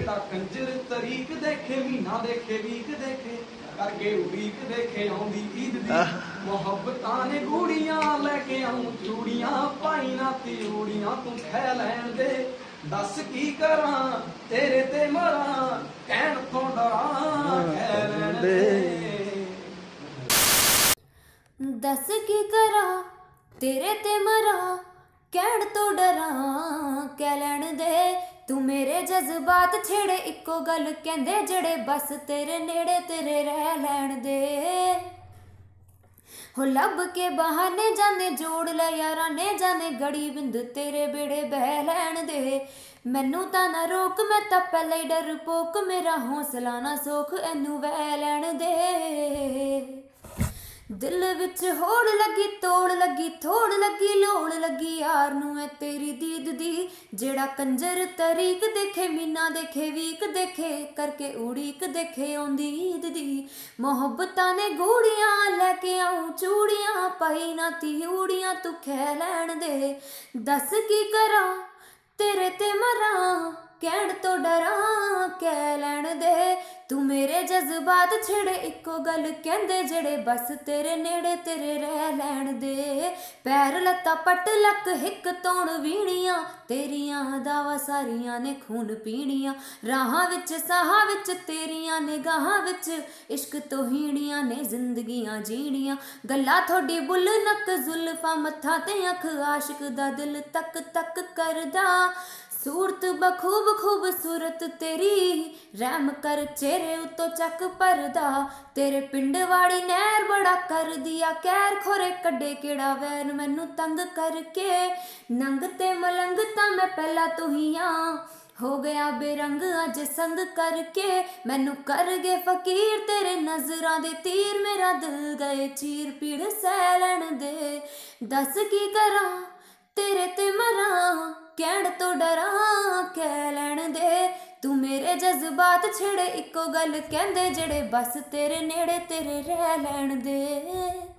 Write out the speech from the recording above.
जेड़ा कंजर तरीक देखे महीना देखे वीक देखे करके उड़ीक देखे आउंदी ईद दी मुहब्बतां ने गूड़ियां लेके आऊं चूड़ियां पाई ना तिरूड़ियां तू खै लैण दे दस की करा तेरे ते मरा कहण तो डरा खै लैण दे दस की करा तेरे ते मरा कहण तो डरा कह लैण दे तू मेरे जज्बात छेड़े इक्को गल कहंदे जेड़े बस तेरे नेड़े तेरे रह लैण दे हो लब के बहाने जाने जोड़ ले यारा ने जाने गड़ी बिंद तेरे बेड़े बह लैण दे मैनू तां ना रोक मैं तां पहले डरपोक मेरा हौसला ना सोख एनू वह लैण दे दिल विच होड़ लगी तोड़ लगी थोड़ लगी लोड़ लगी यार नू है तेरी दीद दी जेड़ा कंजर तरीक देखे मीना देखे वीक देखे करके उड़ीक देखे आउंदी ईद दी मुहब्बतां ने गूड़ियां लेके आऊं चूड़ियां पाई ना तिरूड़ियां तू खै लैण दे दस की करा तेरे ते मरा कहण तो डरा कह लैण दे तू मेरे जज्बात छेड़े इक्को गल कहंदे जेड़े बस तेरे नेड़े तेरे रह लैण दे पैर लत्ता पट लक हिक तौण वीणियां तेरियां दावा सारियां ने खून पीणियां राहां विच साहां विच तेरियां निगाहां विच इश्क तो हीणियां ने जिंदगियां जीणियां गल्लां थोड़ी बुल नक जुल्फां मत्था ते अख आशिक दा दिल तक तक करदा सूरत बखूब खूबसूरत तेरी रहम कर चेहरे उतो चक परदा तेरे पिंड वाड़ी नहर बड़ा कर दिया कैर खोरे कड्डे केड़ा वैर मैनू तंग करके नंग ते मलंग तां मैं पहला तू ही हो गया बेरंग अज संग करके मैनू कर गए फकीर तेरे नजरां दे तीर मेरा दिल गए चीर पीड़ सह लैण दे दस की करा तेरे ते मरा कहण तो डरा कह लैण दे तू मेरे जज्बात छेड़े इक्को गल कहंदे जेड़े बस तेरे नेड़े तेरे रह लैण दे।